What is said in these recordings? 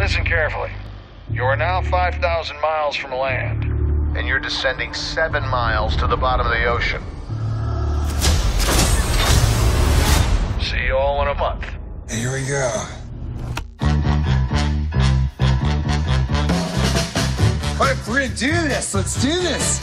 Listen carefully. You are now 5,000 miles from land, and you're descending 7 miles to the bottom of the ocean. See you all in a month. Here we go. What if we're gonna do this? Let's do this.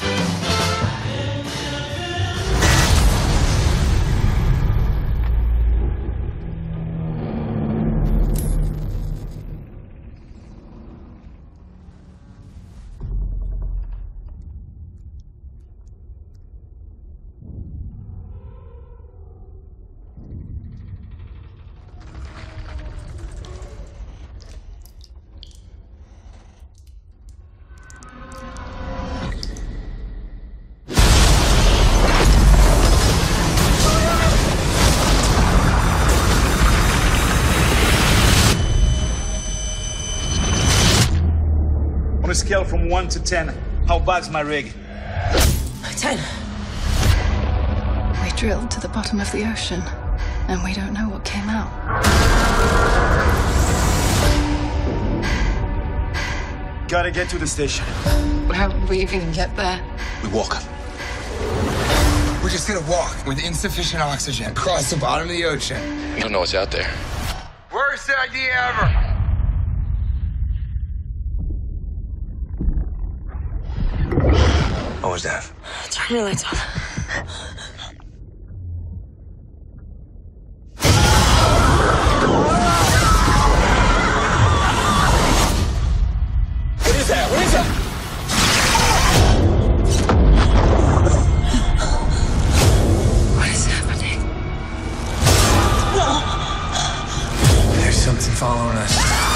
On a scale from 1 to 10, how bad's my rig? 10. We drilled to the bottom of the ocean, and we don't know what came out. Gotta get to the station. How will we even get there? We walk. We're just gonna walk with insufficient oxygen across the bottom of the ocean. You don't know what's out there. Worst idea ever. What was that? Turn your lights off. What is that? What is that? What is happening? There's something following us.